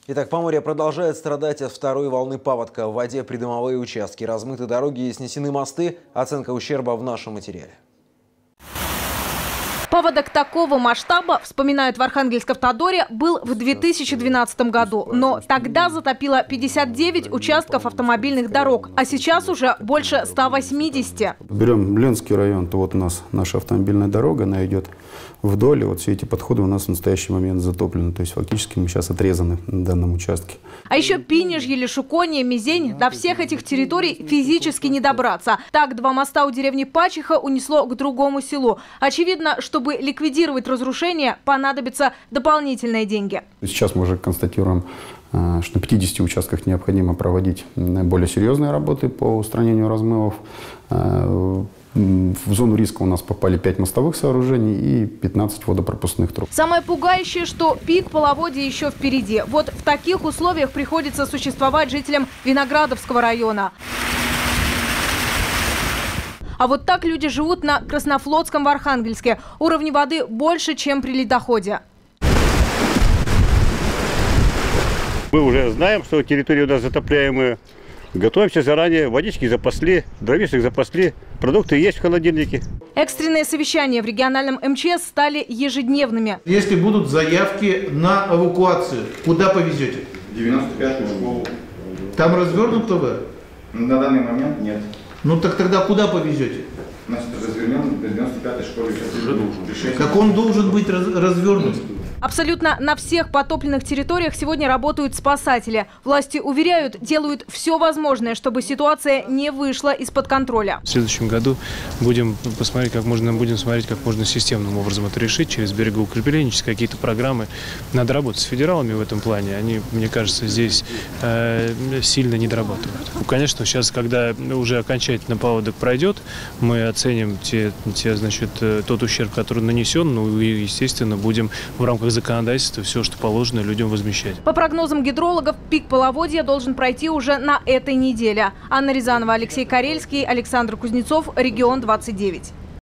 Итак, Поморье продолжает страдать от второй волны паводка. В воде придомовые участки, размыты дороги и снесены мосты. Оценка ущерба в нашем материале. Паводок такого масштаба, вспоминают в Архангельск-Автодоре, был в 2012 году. Но тогда затопило 59 участков автомобильных дорог, а сейчас уже больше 180. Берем Ленский район, то вот у нас наша автомобильная дорога, она идет вдоль, и вот все эти подходы у нас в настоящий момент затоплены. То есть фактически мы сейчас отрезаны на данном участке. А еще Пинежье, Лешуконье, Мизень. До всех этих территорий физически не добраться. Так, 2 моста у деревни Пачиха унесло к другому селу. Очевидно, чтобы ликвидировать разрушение, понадобятся дополнительные деньги. Сейчас мы уже констатируем, что на 50 участках необходимо проводить более серьезные работы по устранению размывов. В зону риска у нас попали 5 мостовых сооружений и 15 водопропускных труб. Самое пугающее, что пик половодья еще впереди. Вот в таких условиях приходится существовать жителям Виноградовского района. А вот так люди живут на Краснофлотском в Архангельске. Уровни воды больше, чем при ледоходе. Мы уже знаем, что территория у нас затопляемая. Готовимся заранее, водички запасли, дровишек запасли, продукты есть в холодильнике. Экстренные совещания в региональном МЧС стали ежедневными. Если будут заявки на эвакуацию, куда повезете? 95-ю школу. Там развернуто вы? На данный момент нет. Ну так тогда куда повезете? Значит, развернем до 95-й школы. Как он должен быть развернут? Абсолютно на всех потопленных территориях сегодня работают спасатели. Власти уверяют, делают все возможное, чтобы ситуация не вышла из-под контроля. В следующем году будем смотреть, как можно системным образом это решить, через берегоукрепление, через какие-то программы. Надо работать с федералами в этом плане. Они, мне кажется, здесь сильно не дорабатывают. Конечно, сейчас, когда уже окончательно паводок пройдет, мы оценим тот ущерб, который нанесен, ну и, естественно, будем в рамках законодательства все, что положено, людям возмещать. По прогнозам гидрологов, пик половодья должен пройти уже на этой неделе. Анна Рязанова, Алексей Карельский, Александр Кузнецов, Регион 29.